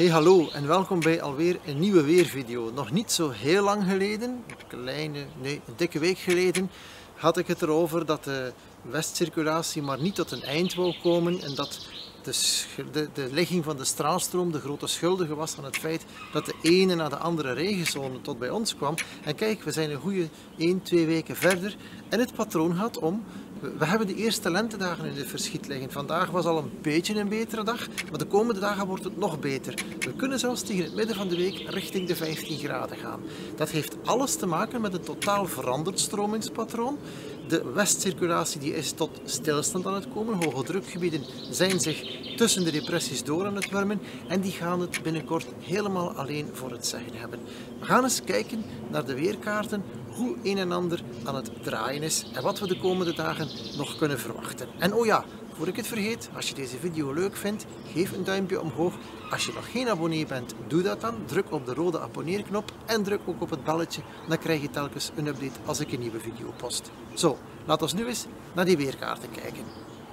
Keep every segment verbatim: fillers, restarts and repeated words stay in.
Hey hallo en welkom bij alweer een nieuwe weervideo. Nog niet zo heel lang geleden, een kleine, nee, een dikke week geleden, had ik het erover dat de westcirculatie maar niet tot een eind wou komen en dat de, de, de ligging van de straalstroom de grote schuldige was aan het feit dat de ene na de andere regenzone tot bij ons kwam. En kijk, we zijn een goede één, twee weken verder en het patroon gaat om. We hebben de eerste lentedagen in het verschiet liggen. Vandaag was al een beetje een betere dag, maar de komende dagen wordt het nog beter. We kunnen zelfs tegen het midden van de week richting de vijftien graden gaan. Dat heeft alles te maken met een totaal veranderd stromingspatroon. De westcirculatie die is tot stilstand aan het komen. Hoge drukgebieden zijn zich tussen de depressies door aan het wurmen en die gaan het binnenkort helemaal alleen voor het zeggen hebben. We gaan eens kijken naar de weerkaarten, hoe een en ander aan het draaien is en wat we de komende dagen nog kunnen verwachten. En oh ja, voor ik het vergeet, als je deze video leuk vindt, geef een duimpje omhoog. Als je nog geen abonnee bent, doe dat dan. Druk op de rode abonneerknop en druk ook op het belletje. Dan krijg je telkens een update als ik een nieuwe video post. Zo, laten we nu eens naar die weerkaarten kijken.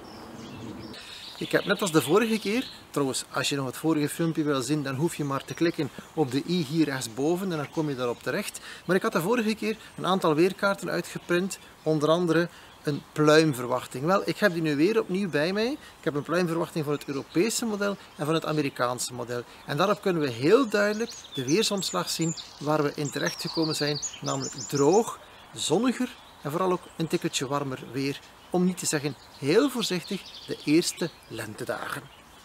Ik heb net als de vorige keer, trouwens als je nog het vorige filmpje wil zien, dan hoef je maar te klikken op de i hier rechtsboven en dan kom je daarop terecht. Maar ik had de vorige keer een aantal weerkaarten uitgeprint, onder andere een pluimverwachting. Wel, ik heb die nu weer opnieuw bij mij. Ik heb een pluimverwachting van het Europese model en van het Amerikaanse model. En daarop kunnen we heel duidelijk de weersomslag zien waar we in terecht gekomen zijn, namelijk droog, zonniger en vooral ook een tikkeltje warmer weer. Om niet te zeggen, heel voorzichtig, de eerste lentedagen.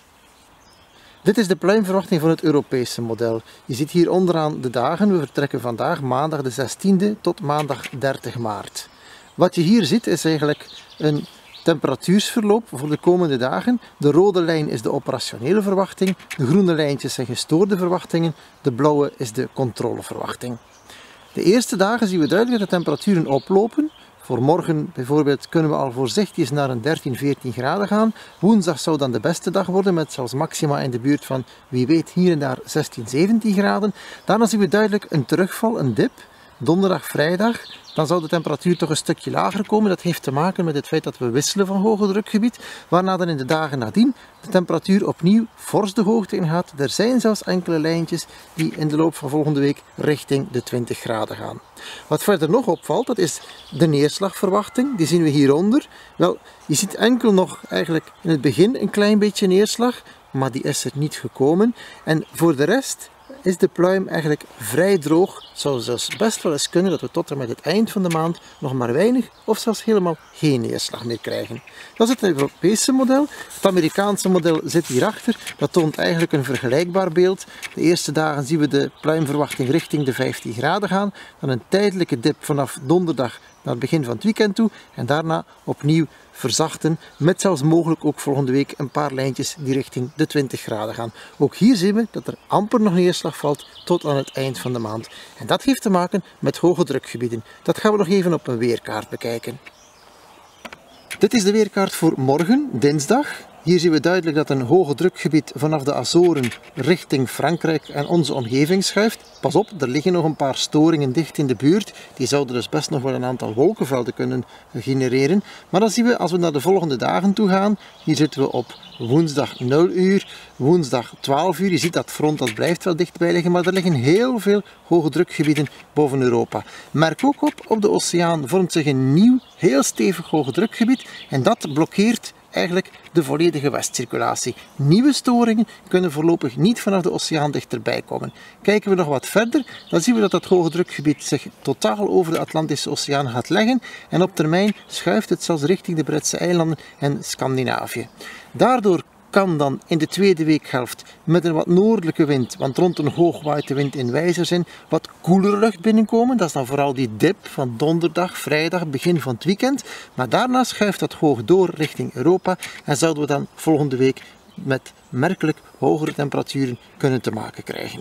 Dit is de pluimverwachting van het Europese model. Je ziet hier onderaan de dagen. We vertrekken vandaag maandag de zestiende tot maandag dertig maart. Wat je hier ziet is eigenlijk een temperatuursverloop voor de komende dagen. De rode lijn is de operationele verwachting, de groene lijntjes zijn gestoorde verwachtingen, de blauwe is de controleverwachting. De eerste dagen zien we duidelijk dat de temperaturen oplopen. Voor morgen bijvoorbeeld kunnen we al voorzichtig naar een dertien, veertien graden gaan. Woensdag zou dan de beste dag worden met zelfs maxima in de buurt van, wie weet, hier en daar zestien, zeventien graden. Daarna zien we duidelijk een terugval, een dip. Donderdag, vrijdag, dan zou de temperatuur toch een stukje lager komen. Dat heeft te maken met het feit dat we wisselen van hoge drukgebied, waarna dan in de dagen nadien de temperatuur opnieuw fors de hoogte ingaat. Er zijn zelfs enkele lijntjes die in de loop van volgende week richting de twintig graden gaan. Wat verder nog opvalt, dat is de neerslagverwachting. Die zien we hieronder. Wel, je ziet enkel nog eigenlijk in het begin een klein beetje neerslag, maar die is er niet gekomen. En voor de rest is de pluim eigenlijk vrij droog. Het zou zelfs best wel eens kunnen dat we tot en met het eind van de maand nog maar weinig of zelfs helemaal geen neerslag meer krijgen. Dat is het Europese model. Het Amerikaanse model zit hierachter. Dat toont eigenlijk een vergelijkbaar beeld. De eerste dagen zien we de pluimverwachting richting de vijftien graden gaan. Dan een tijdelijke dip vanaf donderdag naar het begin van het weekend toe. En daarna opnieuw verzachten, met zelfs mogelijk ook volgende week een paar lijntjes die richting de twintig graden gaan. Ook hier zien we dat er amper nog neerslag valt tot aan het eind van de maand. En dat heeft te maken met hoge drukgebieden. Dat gaan we nog even op een weerkaart bekijken. Dit is de weerkaart voor morgen, dinsdag. Hier zien we duidelijk dat een hoge drukgebied vanaf de Azoren richting Frankrijk en onze omgeving schuift. Pas op, er liggen nog een paar storingen dicht in de buurt. Die zouden dus best nog wel een aantal wolkenvelden kunnen genereren. Maar dan zien we, als we naar de volgende dagen toe gaan, hier zitten we op woensdag nul uur, woensdag twaalf uur. Je ziet dat front, dat blijft wel dichtbij liggen, maar er liggen heel veel hoge drukgebieden boven Europa. Merk ook op, op de oceaan vormt zich een nieuw, heel stevig hoge drukgebied en dat blokkeert eigenlijk de volledige westcirculatie. Nieuwe storingen kunnen voorlopig niet vanaf de oceaan dichterbij komen. Kijken we nog wat verder, dan zien we dat dat hoge drukgebied zich totaal over de Atlantische Oceaan gaat leggen en op termijn schuift het zelfs richting de Britse eilanden en Scandinavië. Daardoor kan dan in de tweede weekhelft met een wat noordelijke wind, want rond een hoog waait de wind in wijzerzin, wat koelere lucht binnenkomen. Dat is dan vooral die dip van donderdag, vrijdag, begin van het weekend. Maar daarna schuift dat hoog door richting Europa en zouden we dan volgende week met merkelijk hogere temperaturen kunnen te maken krijgen.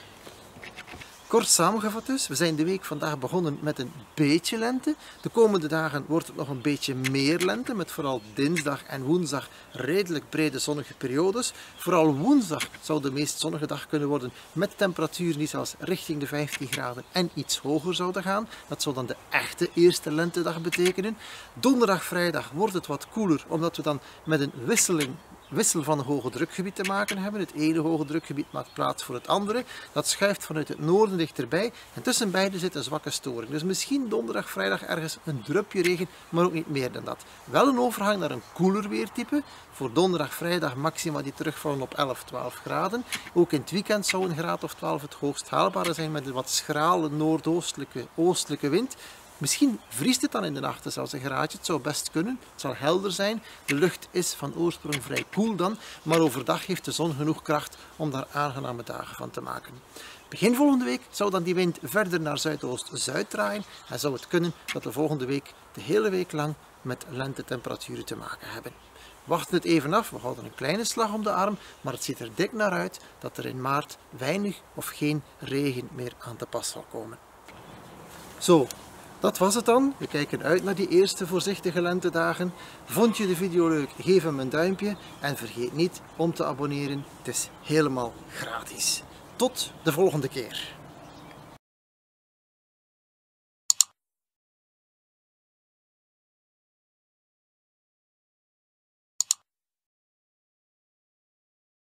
Kort samengevat dus, we zijn de week vandaag begonnen met een beetje lente. De komende dagen wordt het nog een beetje meer lente, met vooral dinsdag en woensdag redelijk brede zonnige periodes. Vooral woensdag zou de meest zonnige dag kunnen worden, met temperaturen die zelfs richting de vijftien graden en iets hoger zouden gaan. Dat zou dan de echte eerste lentedag betekenen. Donderdag, vrijdag wordt het wat koeler, omdat we dan met een wisseling wissel van een hoge drukgebied te maken hebben. Het ene hoge drukgebied maakt plaats voor het andere. Dat schuift vanuit het noorden dichterbij en tussen beide zit een zwakke storing. Dus misschien donderdag, vrijdag ergens een drupje regen, maar ook niet meer dan dat. Wel een overgang naar een koeler weertype. Voor donderdag, vrijdag maxima die terugvallen op elf, twaalf graden. Ook in het weekend zou een graad of twaalf het hoogst haalbare zijn met een wat schrale noordoostelijke oostelijke wind. Misschien vriest het dan in de nachten zelfs een graadje, het zou best kunnen. Het zal helder zijn, de lucht is van oorsprong vrij koel dan, maar overdag heeft de zon genoeg kracht om daar aangename dagen van te maken. Begin volgende week zou dan die wind verder naar zuidoost-zuid draaien en zou het kunnen dat we volgende week de hele week lang met lentetemperaturen te maken hebben. We wachten het even af, we houden een kleine slag om de arm, maar het ziet er dik naar uit dat er in maart weinig of geen regen meer aan te pas zal komen. Zo, dat was het dan. We kijken uit naar die eerste voorzichtige lentedagen. Vond je de video leuk? Geef hem een duimpje en vergeet niet om te abonneren. Het is helemaal gratis. Tot de volgende keer.